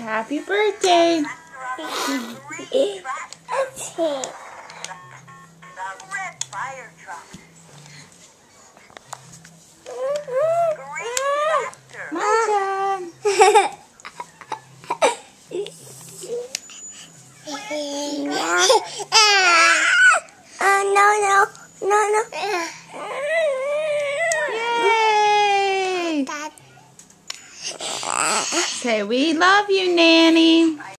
Happy birthday. My turn. No. Yay! Say, we love you, Nanny.